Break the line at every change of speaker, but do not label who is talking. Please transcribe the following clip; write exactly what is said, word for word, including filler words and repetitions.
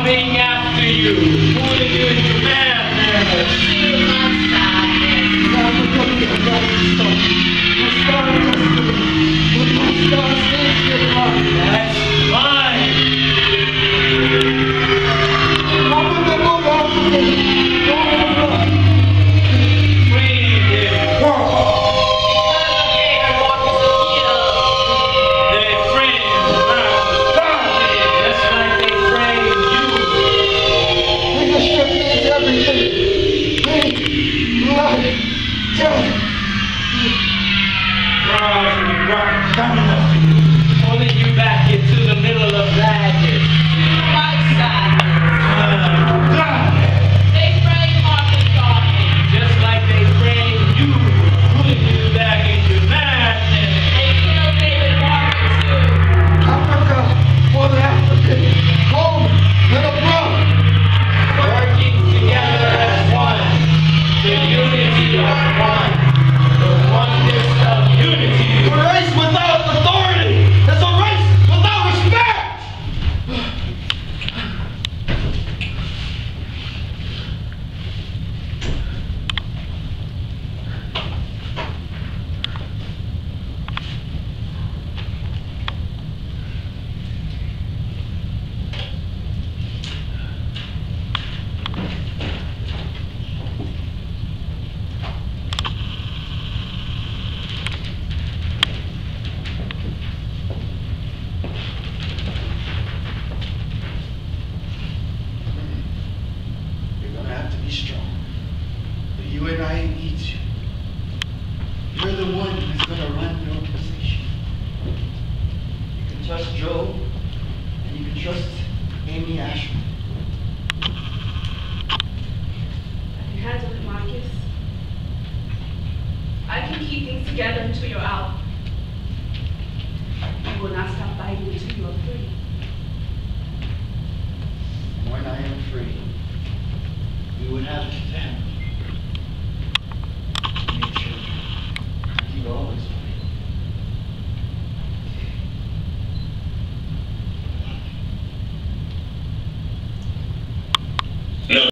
coming after you, pulling you into madness.
Feel my sadness.
Now we're looking at the right stuff. We're starting to with my stars stand here right.
That's fine.
I'm gonna go back to me. Go on.
Free them.
Okay, I want to heal.
They framed Marcus Garvey just like they framed you.
Leadership means everything. Me, life, death.
Proud to be Black Nationalist, pulling you back into the middle of madness.
My sadness.
Uh, God.
They framed Marcus Garvey.
Just like they framed you, pulling you back into madness.
They killed David Walker too.
Africa for the African. Home and abroad.
Working together as one, the unity of one, the oneness of unity.
A race without authority is a race without respect. You're gonna have to be strong. But you and I need you. You're the one who's gonna run the organization. You can trust Joe, and you can trust Amy Ashman.
I can handle it, Marcus. I can keep things together until you're out. You will not stop fighting until you are free.
When I am free, we would have them.